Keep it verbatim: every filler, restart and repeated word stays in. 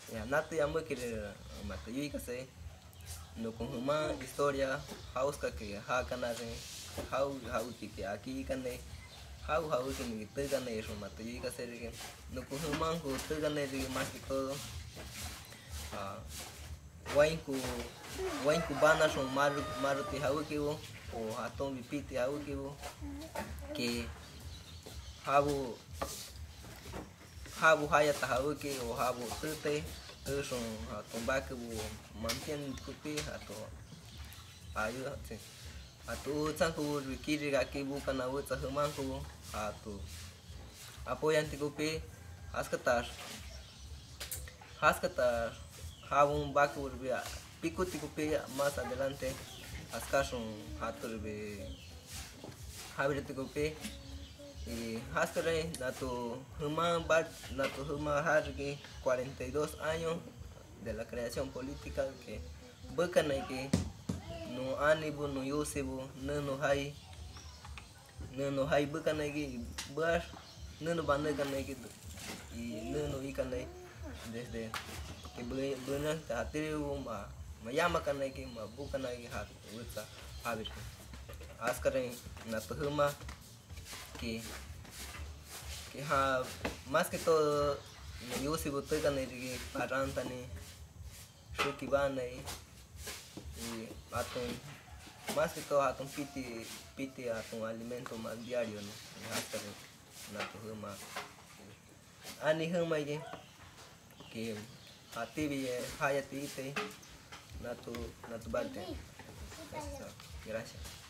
Ya natu ya muy quiere matayui kase no con huma historia haus ka que ha kanare hau hau tiki aquí kane hau hau que ni te gane eso matayui kase que no con huma ko te gane más que todo ah wain ku wain ku bana son maru maru ti hau que o haton vipiti hau que que habu habu haya tahu que o habu tute terus on tumba que bu mantiene kupi atau ayu atau cangku kiri kaki bu kana bu cahumangku atau apa yang tikupi has ketar has ketar habu baku berbia piku tikupi mas adelante has kasun hatur be habi tikupi y Haskare Nato Huma Bat Nato Huma Hargi cuarenta y dos años de la creación política que Bukanai que no anibu no yusibu no no hay no no hay Bukanai que Bar no no van a ganar y no no ikanai desde que buenas atiribu ma mayama kanai que ma bukanai hat witsa habit Haskare Nato Huma que que ha más que todo me yo si boté gané que aranta ni shuki bana y atún más que todo atún piti piti atún alimento más diario no hasta na tu huma ani huma ye que hati bi hayati te na tu na tu bate gracias.